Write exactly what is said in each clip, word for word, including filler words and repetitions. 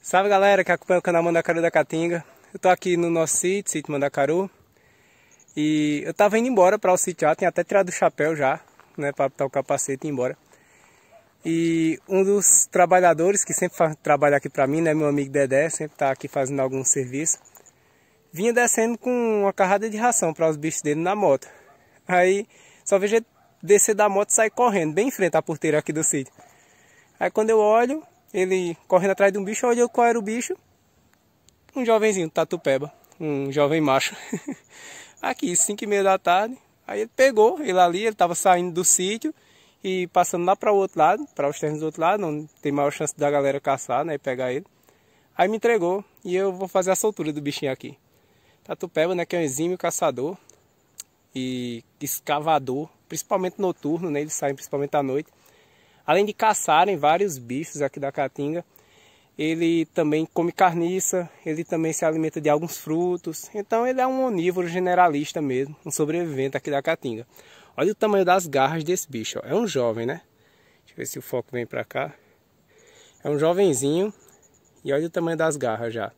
Salve galera que acompanha o canal Mandacaru da Caatinga. Eu tô aqui no nosso sítio, sítio Mandacaru. E eu tava indo embora para o sítio já, tinha até tirado o chapéu já, né, para botar o capacete e ir embora. E um dos trabalhadores que sempre faz, trabalha aqui para mim, né, meu amigo Dedé, sempre tá aqui fazendo algum serviço, vinha descendo com uma carrada de ração para os bichos dele na moto. Aí só vejo ele descer da moto e sair correndo, bem em frente à porteira aqui do sítio. Aí quando eu olho, ele correndo atrás de um bicho, eu olhei qual era o bicho. Um jovenzinho, Tatupeba, um jovem macho. Aqui, cinco e meia da tarde. Aí ele pegou, ele ali, ele estava saindo do sítio e passando lá para o outro lado, para os terrenos do outro lado, onde tem maior chance da galera caçar, né, e pegar ele. Aí me entregou e eu vou fazer a soltura do bichinho aqui. Tatupeba, né, que é um exímio caçador e escavador, principalmente noturno, né, eles saem principalmente à noite. Além de caçarem vários bichos aqui da Caatinga, ele também come carniça, ele também se alimenta de alguns frutos. Então ele é um onívoro generalista mesmo, um sobrevivente aqui da Caatinga. Olha o tamanho das garras desse bicho, ó. É um jovem, né? Deixa eu ver se o foco vem pra cá. É um jovenzinho e olha o tamanho das garras já.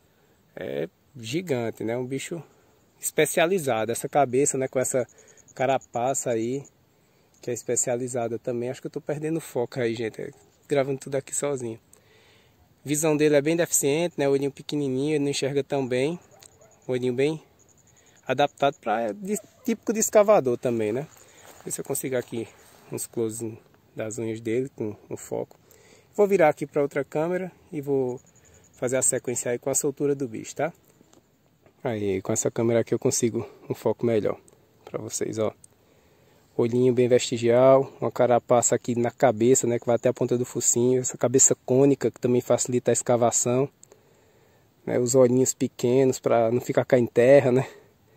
É gigante, né? Um bicho especializado. Essa cabeça, né, com essa carapaça aí, que é especializada também. Acho que eu tô perdendo o foco aí, gente, gravando tudo aqui sozinho. A visão dele é bem deficiente, né? Olhinho pequenininho, ele não enxerga tão bem. Olhinho bem adaptado para típico de escavador também, né? Ver se eu consigo aqui uns close das unhas dele com o foco. Vou virar aqui para outra câmera e vou fazer a sequência aí com a soltura do bicho, tá? Aí, com essa câmera aqui eu consigo um foco melhor para vocês, ó. Olhinho bem vestigial, uma carapaça aqui na cabeça, né, que vai até a ponta do focinho. Essa cabeça cônica que também facilita a escavação. Né, os olhinhos pequenos para não ficar cá em terra, né.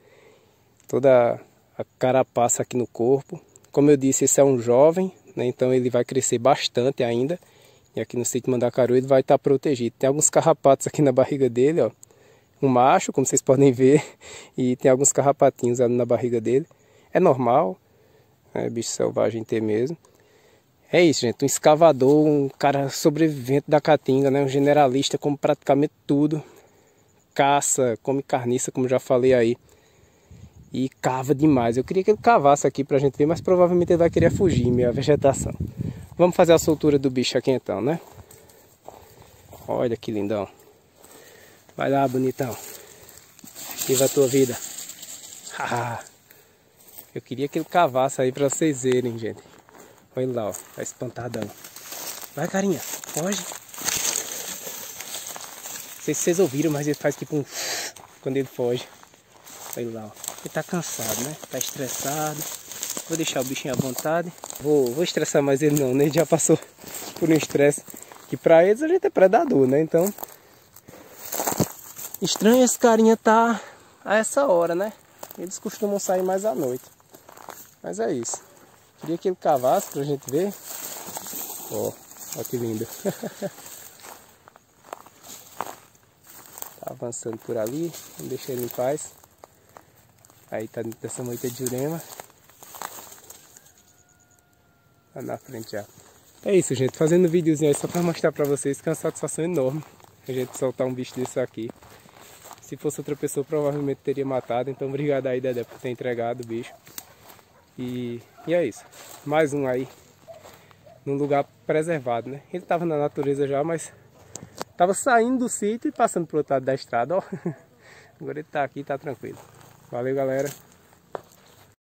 Toda a carapaça aqui no corpo. Como eu disse, esse é um jovem, né, então ele vai crescer bastante ainda. E aqui no sítio Mandacaru ele vai estar protegido. Tem alguns carrapatos aqui na barriga dele, ó. Um macho, como vocês podem ver, e tem alguns carrapatinhos ali na barriga dele. É normal. É bicho selvagem ter mesmo. É isso, gente. Um escavador, um cara sobrevivente da Caatinga, né? Um generalista, come praticamente tudo. Caça, come carniça, como já falei aí. E cava demais. Eu queria que ele cavasse aqui pra gente ver, mas provavelmente ele vai querer fugir, minha vegetação. Vamos fazer a soltura do bicho aqui então, né? Olha que lindão. Vai lá, bonitão. Viva a tua vida. Haha. Eu queria que ele cavasse aí pra vocês verem, gente. Olha ele lá, ó. Tá espantadão. Vai, carinha. Foge. Não sei se vocês ouviram, mas ele faz tipo um... quando ele foge. Olha ele lá, ó. Ele tá cansado, né? Tá estressado. Vou deixar o bichinho à vontade. Vou, vou estressar mais ele não, né? Ele já passou por um estresse. Que pra eles a gente é predador, né? Então... estranho esse carinha tá a essa hora, né? Eles costumam sair mais à noite. Mas é isso. Queria que ele cavasse pra gente ver. Ó, ó que lindo. Tá avançando por ali. Vamos deixar ele em paz. Aí tá dentro dessa moita de Jurema. Lá na frente já. É isso, gente. Fazendo um videozinho aí só pra mostrar pra vocês que é uma satisfação enorme a gente soltar um bicho desse aqui. Se fosse outra pessoa, provavelmente teria matado. Então, obrigado aí, Dedé, por ter entregado o bicho. E, e é isso. Mais um aí, num lugar preservado, né? Ele tava na natureza já, mas tava saindo do sítio e passando pro outro lado da estrada, ó. Agora ele tá aqui, tá tranquilo. Valeu, galera.